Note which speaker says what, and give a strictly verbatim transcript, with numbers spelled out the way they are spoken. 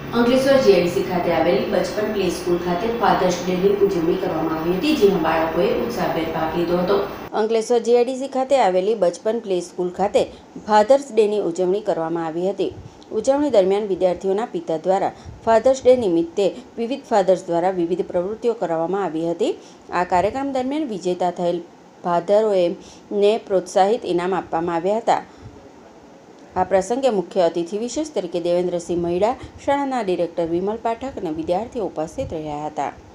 Speaker 1: Ankleshwar GIDC ખાતે આવેલી Bachpan play school ખાતે ફાધર્સ ડેની ઉજવણી કરવામાં આવી હતી, જેમાં બાળકોએ ઉત્સાહભેર ભાગ લીધો હતો। અંકલેશ્વર જીઆઈડીસી ખાતે આવેલી બચપન પ્લે સ્કૂલ ખાતે ફાધર્સ ડેની ઉજવણી કરવામાં આવી હતી। ઉજવણી દરમિયાન વિદ્યાર્થીઓના પિતા દ્વારા ફાધર્સ ડે નિમિત્તે વિવિધ ફાધર્સ દ્વારા વિવિધ પ્રવૃત્તિઓ કરવામાં આવી હતી। આ કાર્યક્રમ દરમિયાન વિજેતા થયેલ ફાધરોને પ્રોત્સાહિત ઇનામ આપવામાં આવ્યા હતા। આ પ્રસંગે મુખ્ય અતિથિ વિશેષ તરીકે દેવેન્દ્રસિંહ મહિડા, શાળાના ડિરેક્ટર વિમલ પાઠક અને વિદ્યાર્થીઓ ઉપસ્થિત રહ્યા હતા।